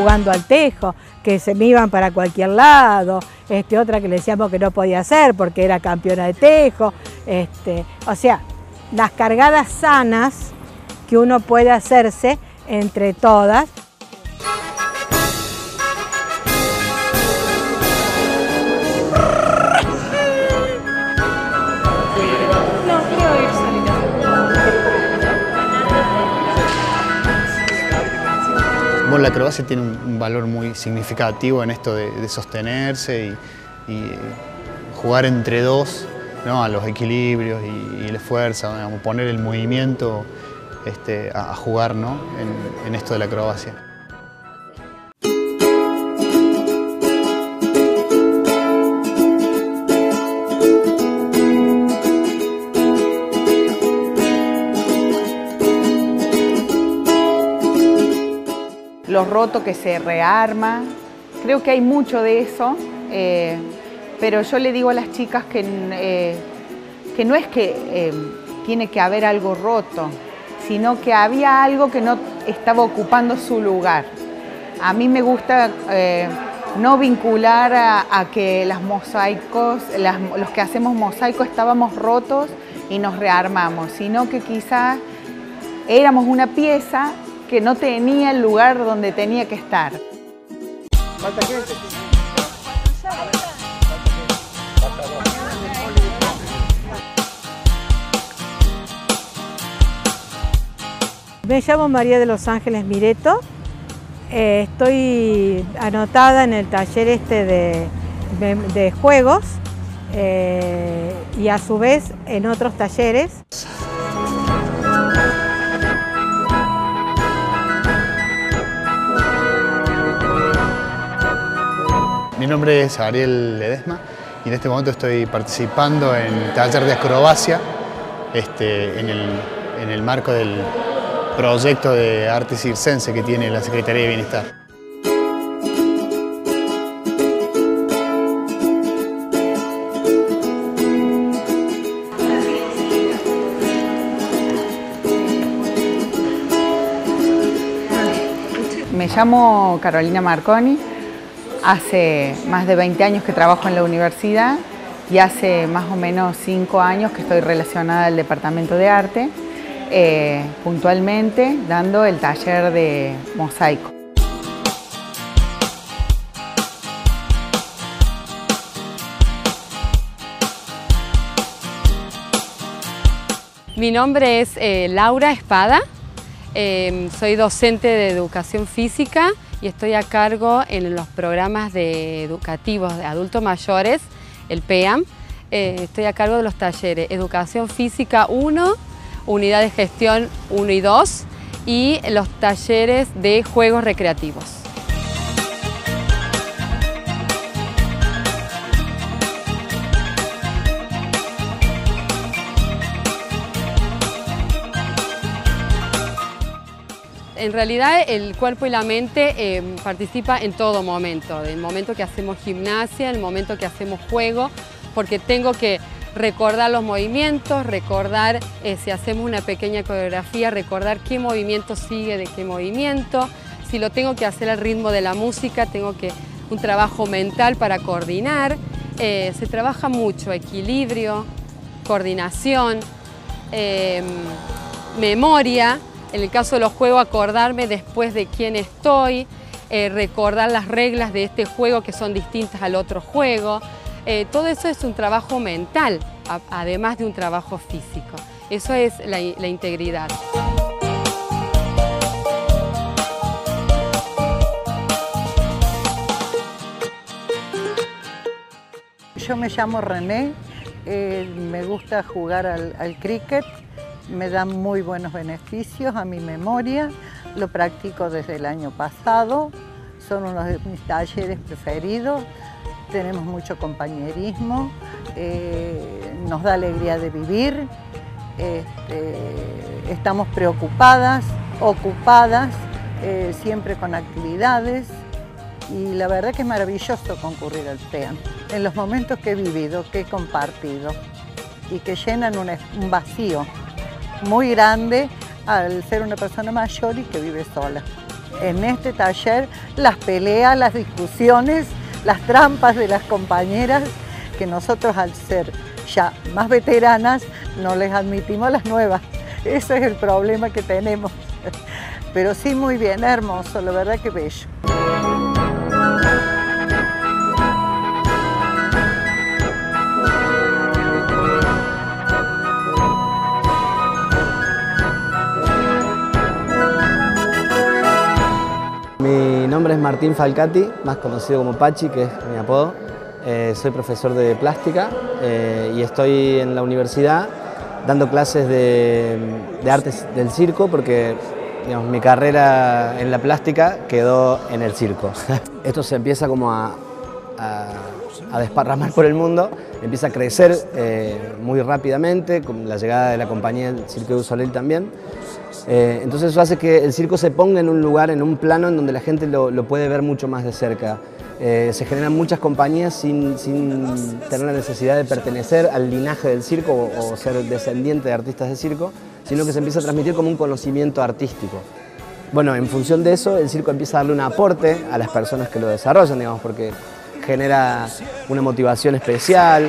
jugando al tejo, que se me iban para cualquier lado, otra que le decíamos que no podía hacer porque era campeona de tejo, o sea, las cargadas sanas que uno puede hacerse entre todas. Bueno, la acrobacia tiene un valor muy significativo en esto de sostenerse y jugar entre dos, ¿no? A los equilibrios y la fuerza, digamos, poner el movimiento a jugar, ¿no? en esto de la acrobacia. Los rotos que se rearma, creo que hay mucho de eso, pero yo le digo a las chicas que no es que tiene que haber algo roto, sino que había algo que no estaba ocupando su lugar. A mí me gusta no vincular a que los mosaicos, los que hacemos mosaicos estábamos rotos y nos rearmamos, sino que quizás éramos una pieza que no tenía el lugar donde tenía que estar. Me llamo María de los Ángeles Mireto, estoy anotada en el taller de juegos y a su vez en otros talleres. Mi nombre es Ariel Ledesma y en este momento estoy participando en el taller de acrobacia en el marco del proyecto de arte circense que tiene la Secretaría de Bienestar. Me llamo Carolina Marconi. Hace más de 20 años que trabajo en la universidad y hace más o menos 5 años que estoy relacionada al Departamento de Arte, puntualmente dando el taller de mosaico. Mi nombre es Laura Espada, soy docente de educación física y estoy a cargo en los programas educativos de adultos mayores, el PEAM. Estoy a cargo de los talleres Educación Física 1, Unidad de Gestión 1 y 2 y los talleres de juegos recreativos. En realidad el cuerpo y la mente participa en todo momento, en el momento que hacemos gimnasia, en el momento que hacemos juego, porque tengo que recordar los movimientos, recordar si hacemos una pequeña coreografía, recordar qué movimiento sigue de qué movimiento, si lo tengo que hacer al ritmo de la música, tengo que un trabajo mental para coordinar, se trabaja mucho equilibrio, coordinación, memoria. En el caso de los juegos, acordarme después de quién estoy, recordar las reglas de este juego que son distintas al otro juego. Todo eso es un trabajo mental, además de un trabajo físico. Eso es la integridad. Yo me llamo René, me gusta jugar al cricket. Me da muy buenos beneficios a mi memoria, lo practico desde el año pasado, son uno de mis talleres preferidos, tenemos mucho compañerismo, nos da alegría de vivir, estamos preocupadas, ocupadas, siempre con actividades y la verdad que es maravilloso concurrir al PEAM. En los momentos que he vivido, que he compartido y que llenan un vacío muy grande al ser una persona mayor y que vive sola. en este taller las peleas, las discusiones, las trampas de las compañeras, que nosotros al ser ya más veteranas no les admitimos las nuevas. Ese es el problema que tenemos. Pero sí, muy bien, hermoso, la verdad que bello. Mi nombre es Martín Falcati, más conocido como Pachi, que es mi apodo. Soy profesor de plástica y estoy en la universidad dando clases de artes del circo porque, digamos, mi carrera en la plástica quedó en el circo. Esto se empieza como a desparramar por el mundo, empieza a crecer muy rápidamente con la llegada de la compañía del Cirque du Soleil también. Entonces eso hace que el circo se ponga en un lugar, en un plano en donde la gente lo puede ver mucho más de cerca. Se generan muchas compañías sin tener la necesidad de pertenecer al linaje del circo o ser descendiente de artistas de circo, sino que se empieza a transmitir como un conocimiento artístico. Bueno, en función de eso, el circo empieza a darle un aporte a las personas que lo desarrollan, digamos, porque genera una motivación especial,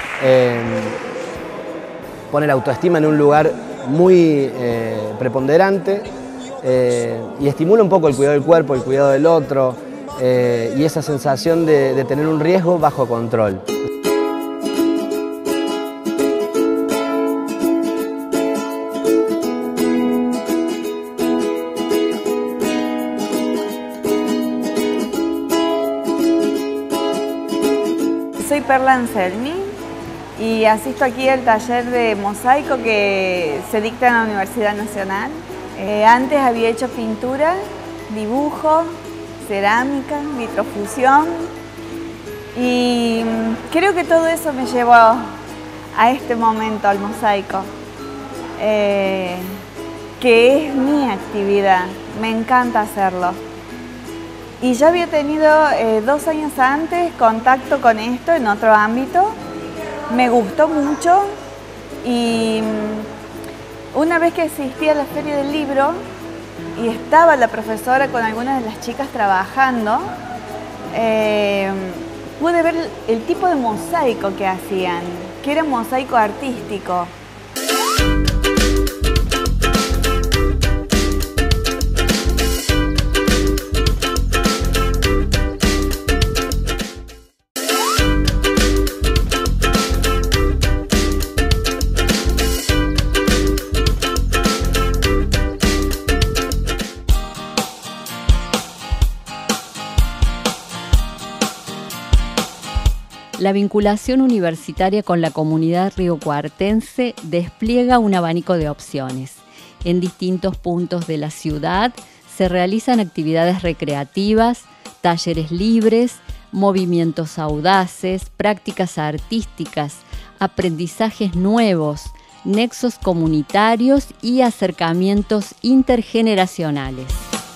pone la autoestima en un lugar muy preponderante y estimula un poco el cuidado del cuerpo, el cuidado del otro y esa sensación de tener un riesgo bajo control. Soy Perla Anselmi y asisto aquí al taller de mosaico que se dicta en la Universidad Nacional. Antes había hecho pintura, dibujo, cerámica, vitrofusión y creo que todo eso me llevó a este momento, al mosaico, que es mi actividad, me encanta hacerlo. Y ya había tenido 2 años antes contacto con esto en otro ámbito, me gustó mucho y una vez que asistí a la Feria del Libro y estaba la profesora con algunas de las chicas trabajando, pude ver el tipo de mosaico que hacían, que era mosaico artístico. La vinculación universitaria con la comunidad riocuartense despliega un abanico de opciones. En distintos puntos de la ciudad se realizan actividades recreativas, talleres libres, movimientos audaces, prácticas artísticas, aprendizajes nuevos, nexos comunitarios y acercamientos intergeneracionales.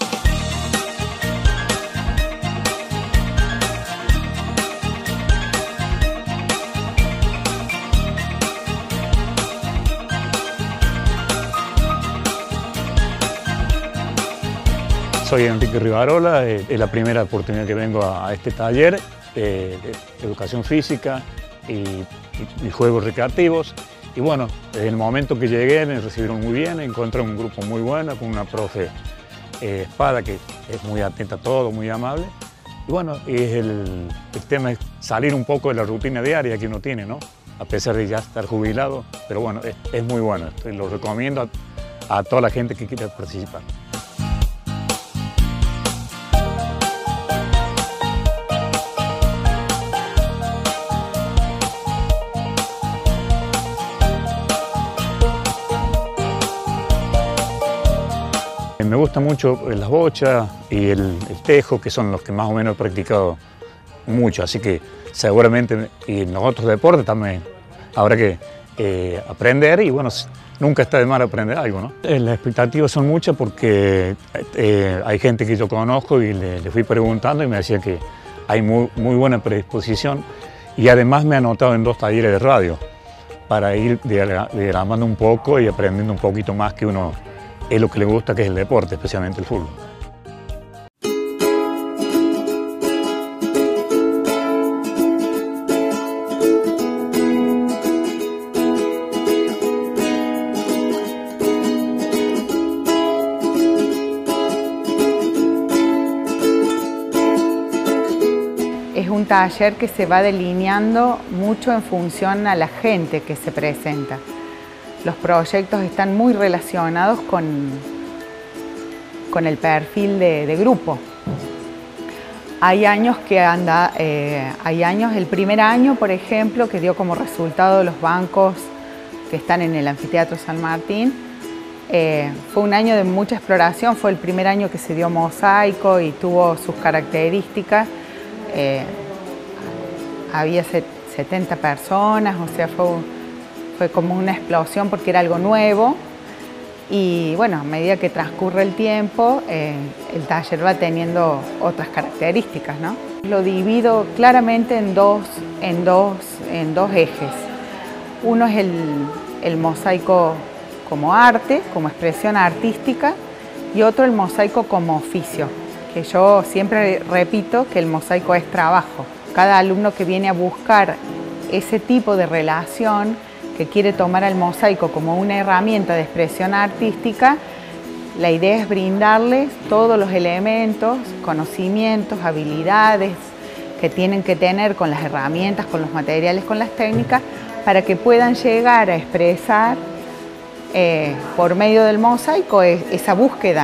Soy Enrique Rivarola, es la primera oportunidad que vengo a este taller de educación física y juegos recreativos. Y bueno, desde el momento que llegué me recibieron muy bien, encontré un grupo muy bueno con una profe Espada que es muy atenta a todo, muy amable. Y bueno, el tema es salir un poco de la rutina diaria que uno tiene, ¿no? A pesar de ya estar jubilado, pero bueno, es muy bueno. Lo recomiendo a toda la gente que quiera participar. Me gusta mucho las bochas y el tejo, que son los que más o menos he practicado mucho, así que seguramente y en los otros deportes también habrá que aprender y bueno, nunca está de más aprender algo, ¿no? Las expectativas son muchas porque hay gente que yo conozco y le fui preguntando y me decía que hay muy buena predisposición y además me he anotado en 2 talleres de radio para ir diagramando un poco y aprendiendo un poquito más que uno es lo que le gusta, que es el deporte, especialmente el fútbol. es un taller que se va delineando mucho en función a la gente que se presenta. Los proyectos están muy relacionados con el perfil de grupo. Hay años el primer año, por ejemplo, que dio como resultado los bancos que están en el Anfiteatro San Martín. Fue un año de mucha exploración, fue el primer año que se dio mosaico y tuvo sus características. Había 70 personas, o sea, fue como una explosión porque era algo nuevo. Y bueno, a medida que transcurre el tiempo, el taller va teniendo otras características, ¿no? Lo divido claramente en dos ejes. Uno es el mosaico como arte, como expresión artística, y otro el mosaico como oficio, que yo siempre repito que el mosaico es trabajo. Cada alumno que viene a buscar ese tipo de relación, que quiere tomar al mosaico como una herramienta de expresión artística, la idea es brindarles todos los elementos, conocimientos, habilidades que tienen que tener con las herramientas, con los materiales, con las técnicas, para que puedan llegar a expresar por medio del mosaico esa búsqueda.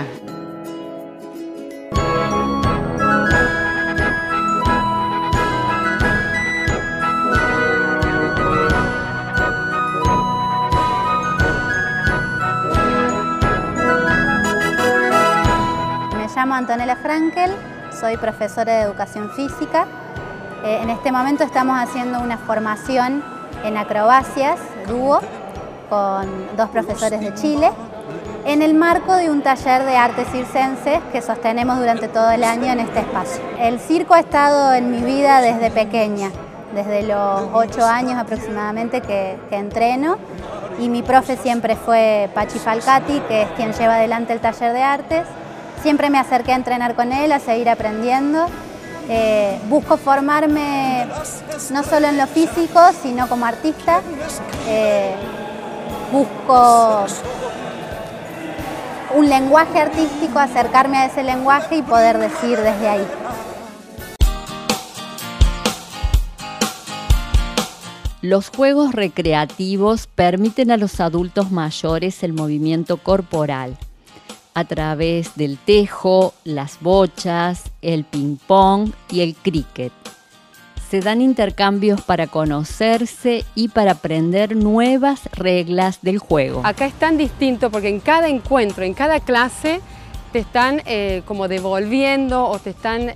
Me llamo Antonella Frankel, soy profesora de educación física. En este momento estamos haciendo una formación en acrobacias, dúo, con 2 profesores de Chile, en el marco de un taller de artes circenses que sostenemos durante todo el año en este espacio. El circo ha estado en mi vida desde pequeña, desde los 8 años aproximadamente que entreno, y mi profe siempre fue Pachi Falcati, que es quien lleva adelante el taller de artes. Siempre me acerqué a entrenar con él, a seguir aprendiendo. Busco formarme no solo en lo físico, sino como artista. Busco un lenguaje artístico, acercarme a ese lenguaje y poder decir desde ahí. Los juegos recreativos permiten a los adultos mayores el movimiento corporal a través del tejo, las bochas, el ping-pong y el cricket. Se dan intercambios para conocerse y para aprender nuevas reglas del juego. Acá es tan distinto porque en cada encuentro, en cada clase, te están como devolviendo o te están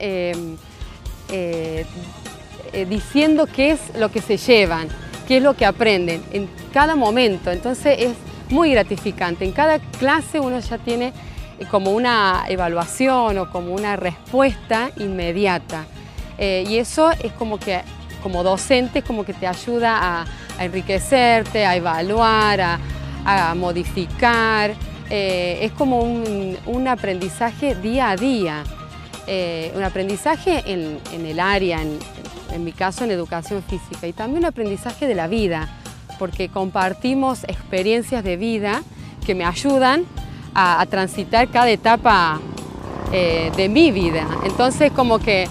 diciendo qué es lo que se llevan, qué es lo que aprenden en cada momento. Entonces es muy gratificante. En cada clase uno ya tiene como una evaluación o como una respuesta inmediata. Y eso es como que, como docente, es como que te ayuda a enriquecerte, a evaluar, a modificar. Es como un aprendizaje día a día, un aprendizaje en el área, en mi caso en educación física, y también un aprendizaje de la vida, porque compartimos experiencias de vida que me ayudan a transitar cada etapa de mi vida. Entonces como que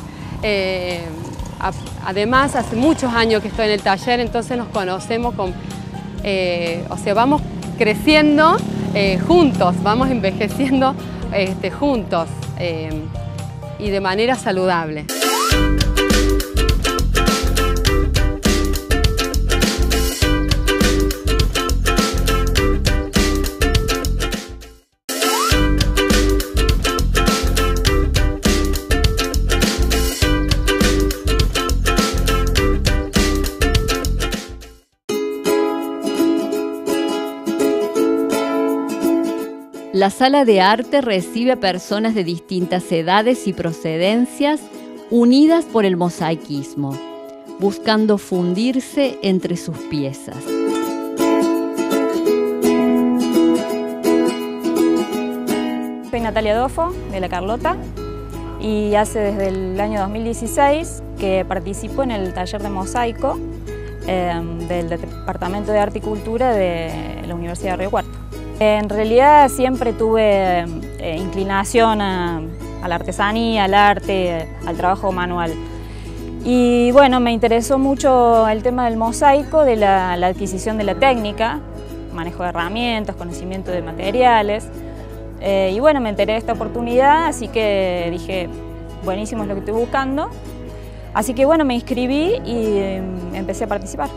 además hace muchos años que estoy en el taller, entonces nos conocemos o sea, vamos creciendo juntos, vamos envejeciendo juntos y de manera saludable. La sala de arte recibe a personas de distintas edades y procedencias unidas por el mosaicismo, buscando fundirse entre sus piezas. Soy Natalia Dofo, de La Carlota, y hace desde el año 2016 que participo en el taller de mosaico del Departamento de Arte y Cultura de la Universidad de Río Cuarto. En realidad siempre tuve inclinación a la artesanía, al arte, al trabajo manual. Y bueno, me interesó mucho el tema del mosaico, de la adquisición de la técnica, manejo de herramientas, conocimiento de materiales. Y bueno, me enteré de esta oportunidad, así que dije, buenísimo es lo que estoy buscando. Así que bueno, me inscribí y empecé a participar.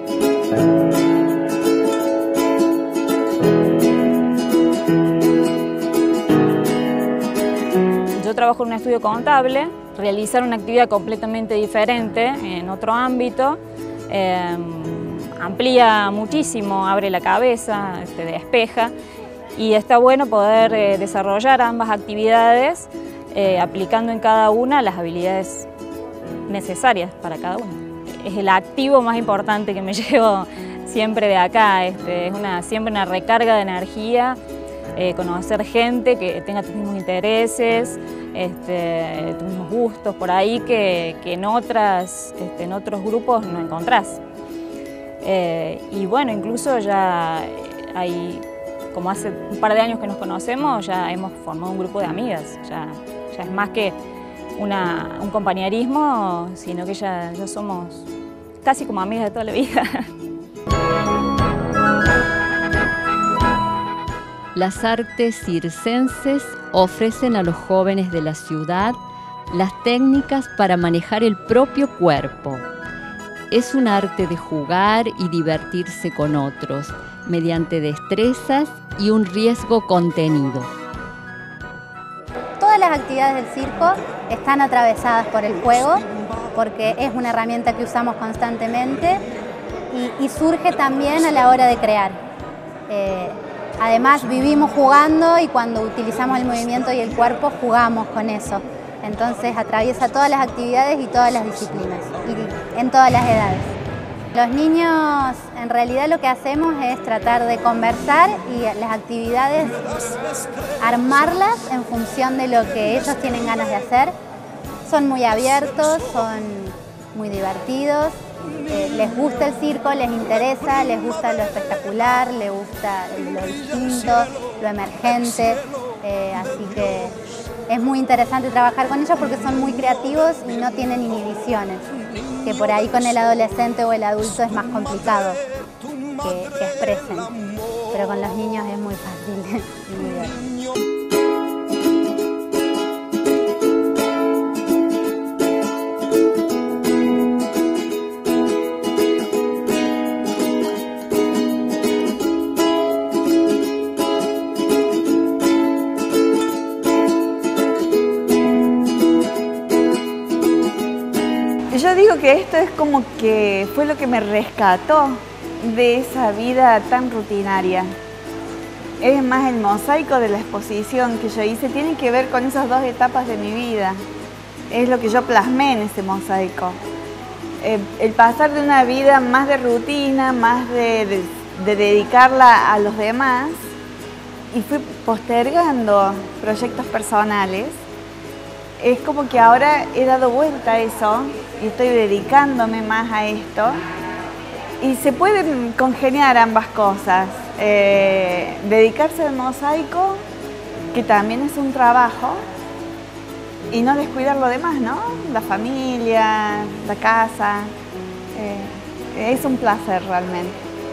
Yo trabajo en un estudio contable. Realizar una actividad completamente diferente en otro ámbito amplía muchísimo, abre la cabeza, despeja, y está bueno poder desarrollar ambas actividades aplicando en cada una las habilidades necesarias para cada una. Es el activo más importante que me llevo siempre de acá, es siempre una recarga de energía, conocer gente que tenga tus mismos intereses, tus mismos gustos por ahí que en otros grupos no encontrás. Y bueno, incluso ya hay, como hace un par de años que nos conocemos, ya hemos formado un grupo de amigas, ya es más que un compañerismo, sino que ya somos casi como amigas de toda la vida. Las artes circenses ofrecen a los jóvenes de la ciudad las técnicas para manejar el propio cuerpo. Es un arte de jugar y divertirse con otros, mediante destrezas y un riesgo contenido. Todas las actividades del circo están atravesadas por el juego, porque es una herramienta que usamos constantemente y surge también a la hora de crear. Además vivimos jugando y cuando utilizamos el movimiento y el cuerpo jugamos con eso. Entonces atraviesa todas las actividades y todas las disciplinas, y en todas las edades. Los niños en realidad lo que hacemos es tratar de conversar y las actividades armarlas en función de lo que ellos tienen ganas de hacer. Son muy abiertos, son muy divertidos. Les gusta el circo, les interesa, les gusta lo espectacular, les gusta lo distinto, lo emergente, así que es muy interesante trabajar con ellos porque son muy creativos y no tienen inhibiciones, que por ahí con el adolescente o el adulto es más complicado que expresen, pero con los niños es muy fácil y muy divertido. Yo digo que esto es como que fue lo que me rescató de esa vida tan rutinaria. Es más, el mosaico de la exposición que yo hice tiene que ver con esas dos etapas de mi vida. Es lo que yo plasmé en ese mosaico. El pasar de una vida más de rutina, más de dedicarla a los demás, y fui postergando proyectos personales. Es como que ahora he dado vuelta a eso y estoy dedicándome más a esto. Y se pueden congeniar ambas cosas. Dedicarse al mosaico, que también es un trabajo, y no descuidar lo demás, ¿no? La familia, la casa. Es un placer realmente.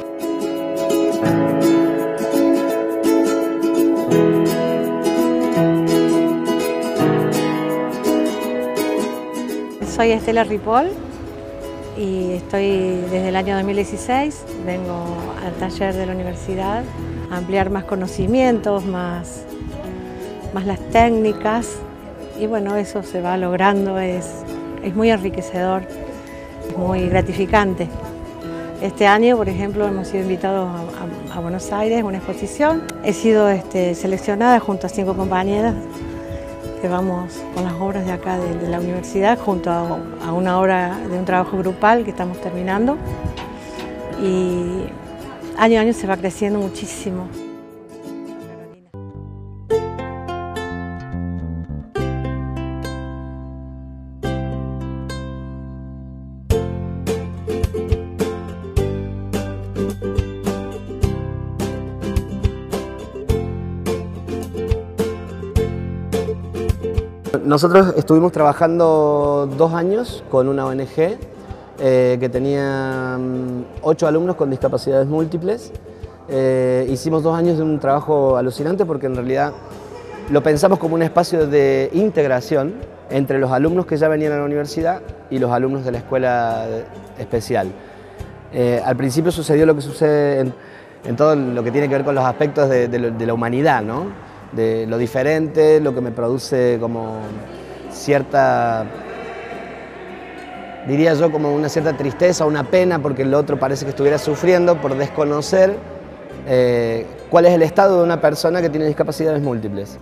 Soy Estela Ripoll y estoy desde el año 2016, vengo al taller de la universidad a ampliar más conocimientos, más las técnicas, y bueno, eso se va logrando, es muy enriquecedor, es muy gratificante. Este año, por ejemplo, hemos sido invitados a Buenos Aires a una exposición. He sido seleccionada junto a 5 compañeras que vamos con las obras de acá de la universidad junto a una obra de un trabajo grupal que estamos terminando, y año a año se va creciendo muchísimo. nosotros estuvimos trabajando 2 años con una ONG que tenía 8 alumnos con discapacidades múltiples. Hicimos 2 años de un trabajo alucinante porque en realidad lo pensamos como un espacio de integración entre los alumnos que ya venían a la universidad y los alumnos de la escuela especial. Al principio sucedió lo que sucede en todo lo que tiene que ver con los aspectos de la humanidad, ¿no? De lo diferente, lo que me produce como cierta, diría yo, como una cierta tristeza, una pena, porque el otro parece que estuviera sufriendo por desconocer cuál es el estado de una persona que tiene discapacidades múltiples.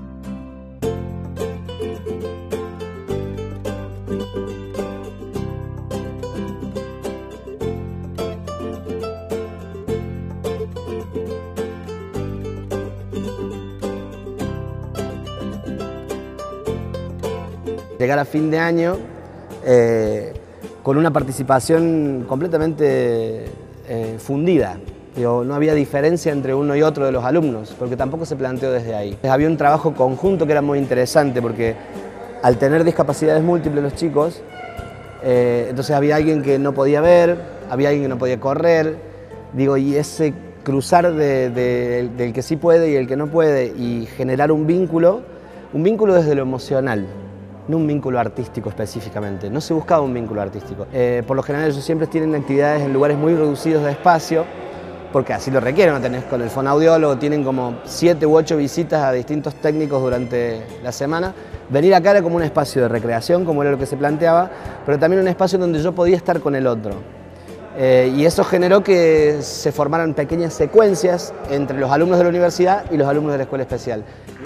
Llegar a fin de año con una participación completamente fundida. Digo, no había diferencia entre uno y otro de los alumnos, porque tampoco se planteó desde ahí. Había un trabajo conjunto que era muy interesante, porque al tener discapacidades múltiples los chicos, entonces había alguien que no podía ver, había alguien que no podía correr, digo, y ese cruzar del que sí puede y el que no puede, y generar un vínculo desde lo emocional. No un vínculo artístico específicamente, no se buscaba un vínculo artístico. Por lo general ellos siempre tienen actividades en lugares muy reducidos de espacio, porque así lo requieren, ¿no? Tenés con el fonoaudiólogo, tienen como 7 u 8 visitas a distintos técnicos durante la semana. Venir acá era como un espacio de recreación, como era lo que se planteaba, pero también un espacio donde yo podía estar con el otro. Y eso generó que se formaran pequeñas secuencias entre los alumnos de la universidad y los alumnos de la escuela especial.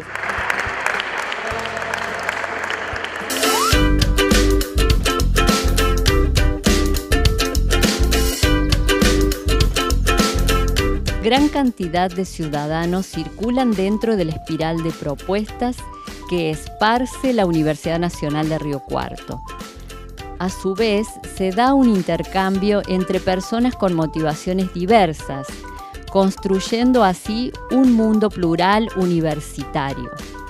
Gran cantidad de ciudadanos circulan dentro de la espiral de propuestas que esparce la Universidad Nacional de Río Cuarto. A su vez, se da un intercambio entre personas con motivaciones diversas, construyendo así un mundo plural universitario.